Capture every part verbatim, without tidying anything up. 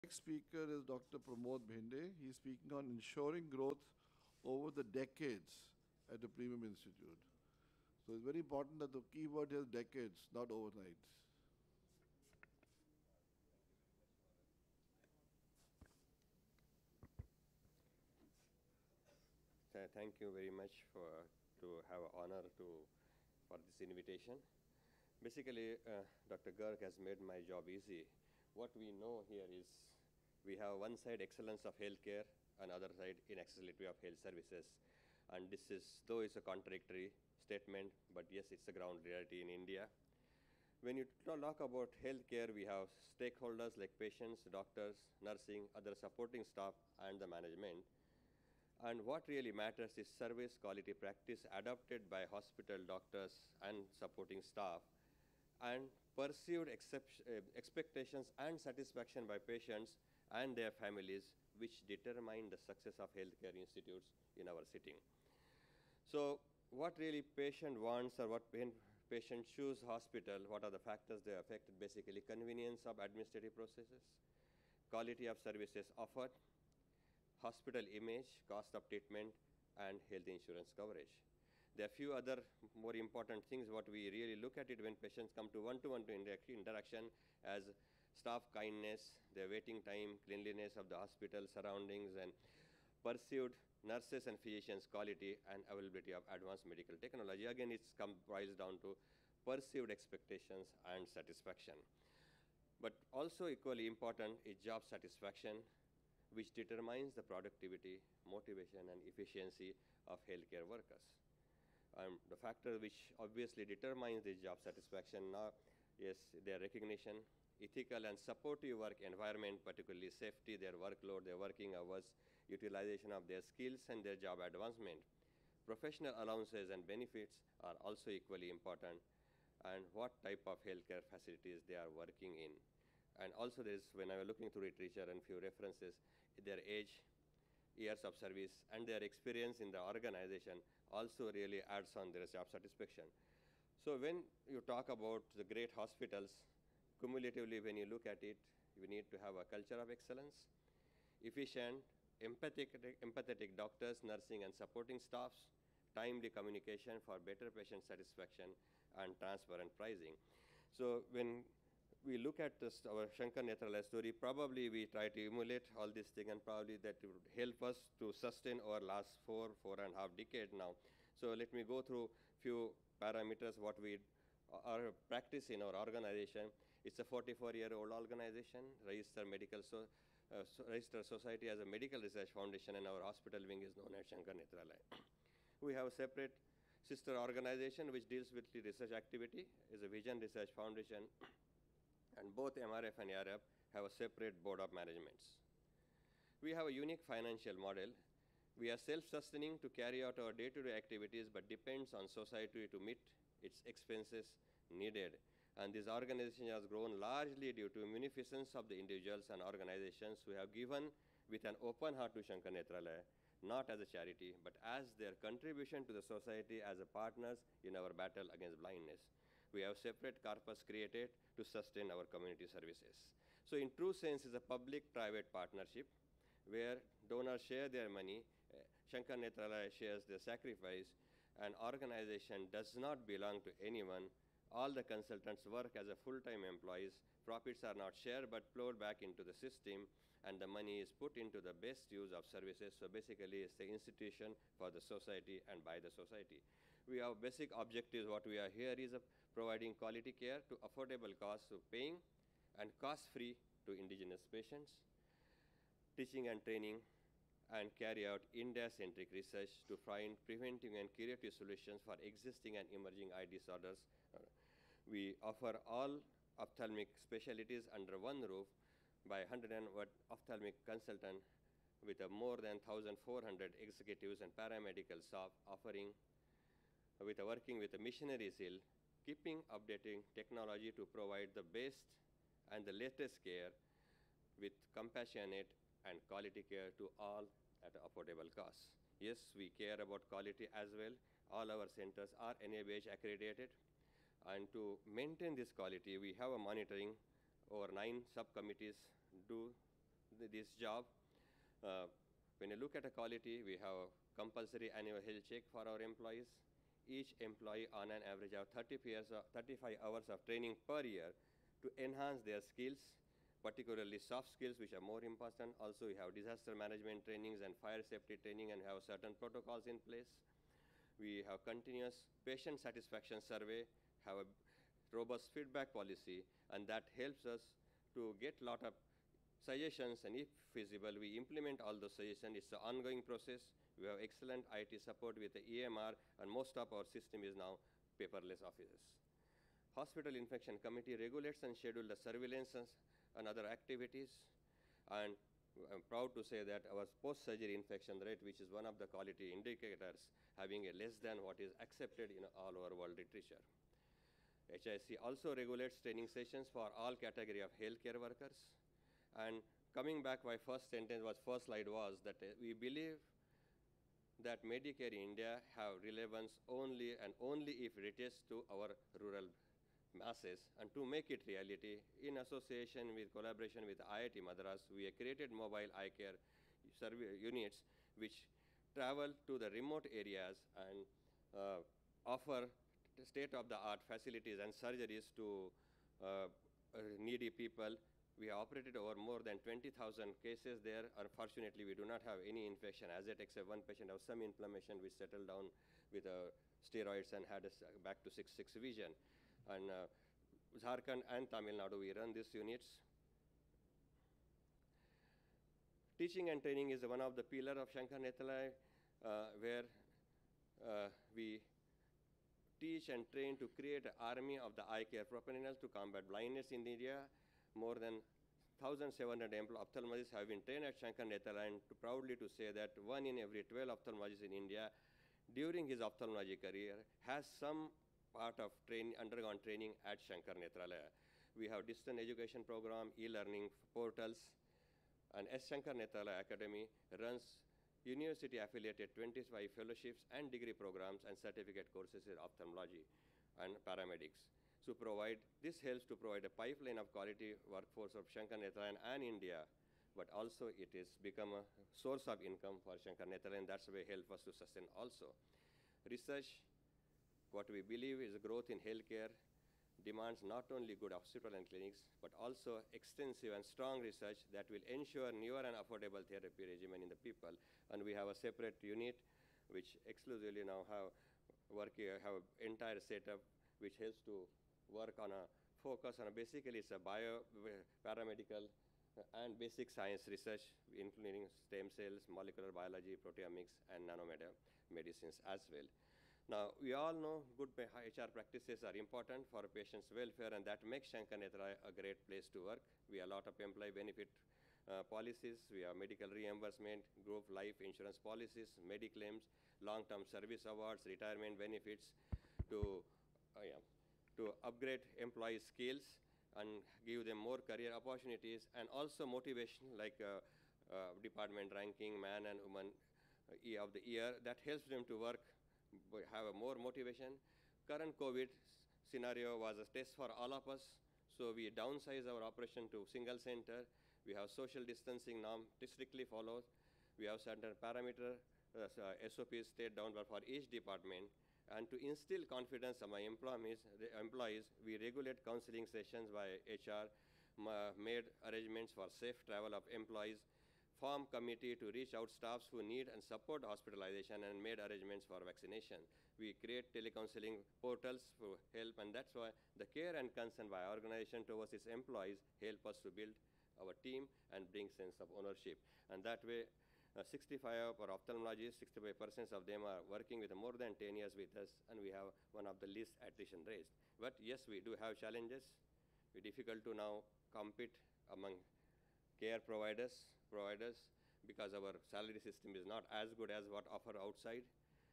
Next speaker is Doctor Pramod Bhinde. He's speaking on ensuring growth over the decades at the Premium Institute. So it's very important that the keyword is decades, not overnight. Th- Thank you very much for to have an honor to for this invitation. Basically, uh, Doctor Garg has made my job easy. What we know here is we have one side excellence of healthcare, another side inaccessibility of health services, and this is though it's a contradictory statement, but yes, it's a ground reality in India. When you talk about healthcare, we have stakeholders like patients, doctors, nursing, other supporting staff, and the management. And what really matters is service quality practice adopted by hospital doctors and supporting staff, and perceived excep- uh, expectations and satisfaction by patients and their families, which determine the success of healthcare institutes in our setting. So, what really patient wants or what when patient choose hospital, what are the factors they affect? Basically, convenience of administrative processes, quality of services offered, hospital image, cost of treatment, and health insurance coverage. There are few other more important things what we really look at it when patients come to one-to-one interaction as staff kindness, their waiting time, cleanliness of the hospital surroundings, and perceived nurses and physicians quality and availability of advanced medical technology. Again, it's come boils down to perceived expectations and satisfaction. But also equally important is job satisfaction, which determines the productivity, motivation, and efficiency of healthcare workers. Um, the factor which obviously determines the job satisfaction now is their recognition, ethical and supportive work environment, particularly safety, their workload, their working hours, utilization of their skills, and their job advancement. Professional allowances and benefits are also equally important, and what type of healthcare facilities they are working in. And also there's, when I was looking through literature and few references, their age, years of service, and their experience in the organization also really adds on their job satisfaction. So when you talk about the great hospitals, cumulatively when you look at it, you need to have a culture of excellence, efficient, empathetic, empathetic doctors, nursing, and supporting staffs, timely communication for better patient satisfaction, and transparent pricing. So when we look at this, our Shankar Nethralaya story, probably we try to emulate all these things, and probably that would help us to sustain our last four, four and a half decade now. So let me go through few parameters what we our practice in our organization. It's a forty-four-year-old organization, registered medical so, uh, so registered society as a medical research foundation, and our hospital wing is known as Shankar Nethralaya. We have a separate sister organization which deals with the research activity, is a Vision Research Foundation, and both M R F and A R F have a separate board of managements. We have a unique financial model. We are self-sustaining to carry out our day-to-day activities, but depends on society to meet its expenses needed. And this organization has grown largely due to munificence of the individuals and organizations who have given with an open heart to Shankar Nethralaya, not as a charity, but as their contribution to the society as a partners in our battle against blindness. We have separate corpus created to sustain our community services. So in true sense, it's a public-private partnership where donors share their money, uh, Shankar Nethralaya shares their sacrifice, and organization does not belong to anyone. All the consultants work as a full-time employees. Profits are not shared but flowed back into the system, and the money is put into the best use of services. So basically, it's the institution for the society and by the society. We have basic objectives. What we are here is of providing quality care to affordable costs of paying and cost-free to indigenous patients, teaching and training, and carry out India-centric research to find preventive and curative solutions for existing and emerging eye disorders. Uh, we offer all ophthalmic specialties under one roof by one hundred ophthalmic consultant with a more than one thousand four hundred executives and paramedical staff offering with a working with a missionary zeal, keeping updating technology to provide the best and the latest care with compassionate and quality care to all at affordable costs. Yes, we care about quality as well. All our centers are N A B H accredited. And to maintain this quality, we have a monitoring over nine subcommittees do th this job. Uh, when you look at a quality, we have a compulsory annual health check for our employees. Each employee on an average of thirty years of, thirty-five hours of training per year to enhance their skills, particularly soft skills, which are more important. Also, we have disaster management trainings and fire safety training and have certain protocols in place. We have continuous patient satisfaction survey, have a robust feedback policy, and that helps us to get a lot of suggestions, and if feasible, we implement all those suggestions. It's an ongoing process. We have excellent I T support with the E M R, and most of our system is now paperless offices. Hospital Infection Committee regulates and schedules the surveillance and other activities, and I'm proud to say that our post-surgery infection rate, which is one of the quality indicators, having a less than what is accepted in all over world literature. H I C also regulates training sessions for all category of healthcare workers. And coming back, my first sentence was, first slide was that uh, we believe that Medicare in India have relevance only and only if it is to our rural masses. And to make it reality, in association with collaboration with I I T Madras, we have created mobile eye care survey units which travel to the remote areas and uh, offer state-of-the-art facilities and surgeries to uh, uh, needy people. We have operated over more than twenty thousand cases there. Unfortunately, we do not have any infection as yet, except one patient have some inflammation which settled down with uh, steroids and had us back to six six vision. And uh, Jharkhand and Tamil Nadu, we run these units. Teaching and training is one of the pillar of Shankar Nethralaya, uh, where uh, we teach and train to create an army of the eye care professionals to combat blindness in India. More than one thousand seven hundred ophthalmologists have been trained at Shankar Nethralaya, and to proudly to say that one in every twelve ophthalmologists in India during his ophthalmology career has some part of train, undergone training at Shankar Nethralaya. We have distance education program, e-learning portals, and S. Shankar Nethralaya Academy runs university-affiliated twenty-five fellowships and degree programs and certificate courses in ophthalmology and paramedics. To provide, this helps to provide a pipeline of quality workforce of Shankar Nethralaya and India, but also it has become a source of income for Shankar Nethralaya, and that's why help us to sustain also. Research, what we believe is growth in healthcare, demands not only good hospital and clinics, but also extensive and strong research that will ensure newer and affordable therapy regimen in the people. And we have a separate unit which exclusively now have work here, have entire setup which helps to work on a focus on a basically it's a bio, paramedical and basic science research, including stem cells, molecular biology, proteomics, and nanomedicines as well. Now, we all know good H R practices are important for a patient's welfare, and that makes Shankar Nethralaya a great place to work. We have a lot of employee benefit uh, policies. We have medical reimbursement, group life insurance policies, mediclaims, long-term service awards, retirement benefits to, uh, yeah, to upgrade employee skills and give them more career opportunities, and also motivation like uh, uh, department ranking, man and woman uh, of the year, that helps them to work, have a more motivation. Current COVID scenario was a test for all of us, so we downsize our operation to single center. We have social distancing norm strictly followed. We have certain parameter uh, S O Ps stayed down for each department. And to instill confidence among employees, employees, we regulate counseling sessions by H R, made arrangements for safe travel of employees, formed committee to reach out staffs who need and support hospitalization, and made arrangements for vaccination. We create telecounseling portals for help, and that's why the care and concern by our organization towards its employees help us to build our team and bring sense of ownership. And that way, Uh, sixty-five of our ophthalmologists, sixty-five percent of them are working with more than ten years with us, and we have one of the least attrition rates. But yes, we do have challenges. It's difficult to now compete among care providers, providers because our salary system is not as good as what offer outside.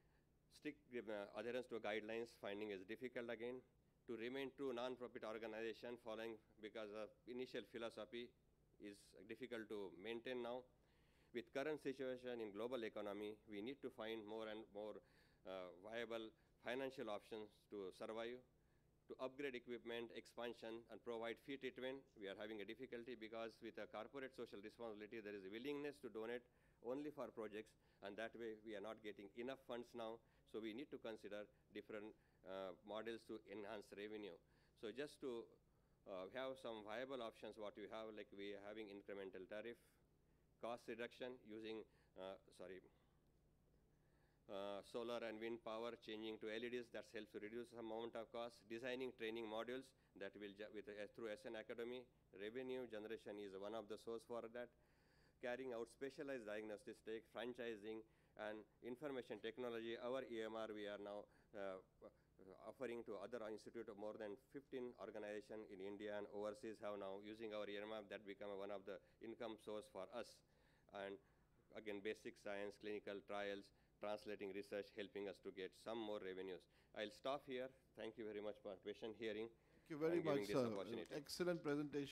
Strict uh, adherence to guidelines finding is difficult again. To remain true non-profit organization following because of initial philosophy is difficult to maintain now. With current situation in global economy, we need to find more and more uh, viable financial options to survive. to upgrade equipment, expansion, and provide fee treatment. We are having a difficulty because with a corporate social responsibility, there is a willingness to donate only for projects, and that way we are not getting enough funds now. So we need to consider different uh, models to enhance revenue. So just to uh, have some viable options, what we have, like we are having incremental tariff, cost reduction using, uh, sorry, Uh, solar and wind power changing to L E Ds, that helps to reduce some amount of cost. Designing training modules that will, with uh, through S N Academy, revenue generation is one of the source for that. Carrying out specialized diagnostics, take franchising and information technology. Our E M R, we are now uh, offering to other institute of more than fifteen organizations in India and overseas have now using our E M R. That become one of the income source for us. And again, basic science, clinical trials, translating research, helping us to get some more revenues. I'll stop here. Thank you very much for patient hearing. Thank you very and giving much, this sir. opportunity. Excellent presentation.